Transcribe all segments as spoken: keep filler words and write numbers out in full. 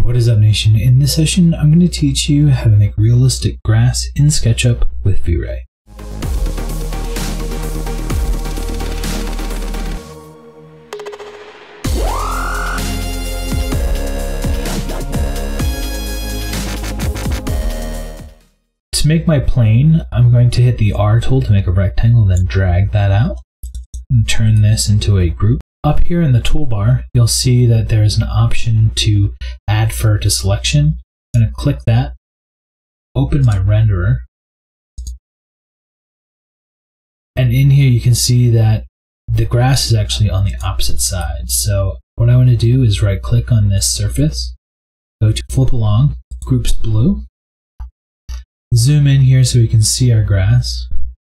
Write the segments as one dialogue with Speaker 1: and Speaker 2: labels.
Speaker 1: What is up, nation? In this session, I'm going to teach you how to make realistic grass in Sketchup with Vray. To make my plane, I'm going to hit the R tool to make a rectangle, then drag that out and turn this into a group. Up here in the toolbar, you'll see that there is an option to add fur to selection. I'm going to click that, open my renderer, and in here you can see that the grass is actually on the opposite side. So what I want to do is right click on this surface, go to flip along, groups blue, zoom in here so we can see our grass.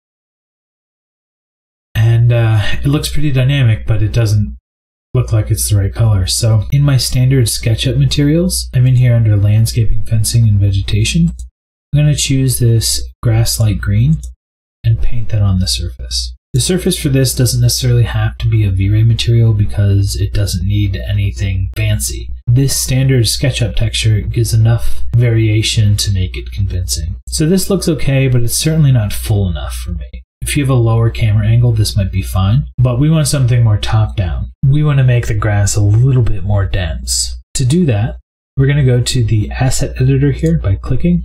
Speaker 1: And uh, it looks pretty dynamic, but it doesn't look like it's the right color. So in my standard SketchUp materials, I'm in here under landscaping, fencing, and vegetation. I'm going to choose this grass light green and paint that on the surface. The surface for this doesn't necessarily have to be a Vray material because it doesn't need anything fancy. This standard SketchUp texture gives enough variation to make it convincing. So this looks okay, but it's certainly not full enough for me. If you have a lower camera angle, this might be fine, but we want something more top-down. We want to make the grass a little bit more dense. To do that, we're going to go to the asset editor here by clicking,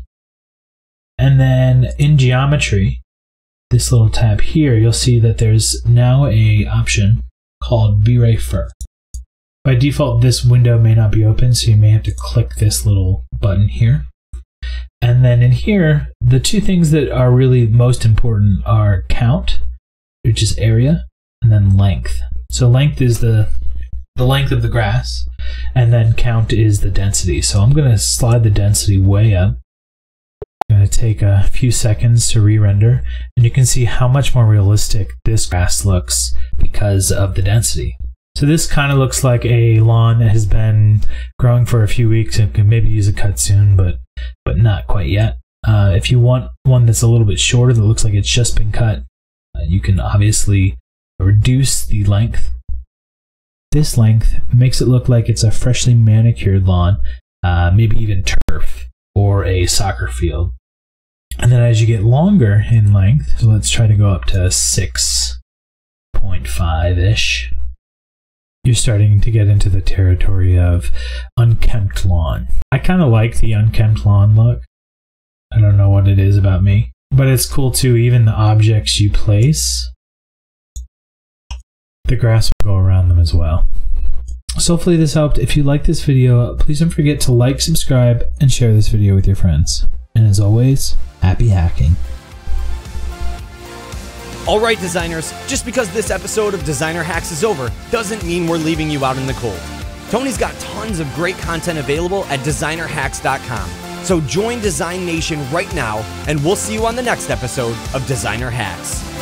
Speaker 1: and then in geometry, this little tab here, you'll see that there's now a option called Vray Fur. By default, this window may not be open, so you may have to click this little button here. And then in here, the two things that are really most important are count, which is area, and then length. So length is the, the length of the grass, and then count is the density. So I'm going to slide the density way up. I'm going to take a few seconds to re-render, and you can see how much more realistic this grass looks because of the density. So this kind of looks like a lawn that has been growing for a few weeks and can maybe use a cut soon, but but not quite yet. Uh, if you want one that's a little bit shorter that looks like it's just been cut, uh, you can obviously reduce the length. This length makes it look like it's a freshly manicured lawn, uh, maybe even turf or a soccer field. And then as you get longer in length, so let's try to go up to six point five-ish, you're starting to get into the territory of unkempt lawn. I kind of like the unkempt lawn look. I don't know what it is about me, but it's cool too. Even the objects you place, the grass will go around them as well. So hopefully this helped. If you like this video, please don't forget to like, subscribe, and share this video with your friends. And as always, happy hacking.
Speaker 2: All right, designers, just because this episode of Designer Hacks is over doesn't mean we're leaving you out in the cold. Tony's got tons of great content available at designer hacks dot com. So join Design Nation right now, and we'll see you on the next episode of Designer Hacks.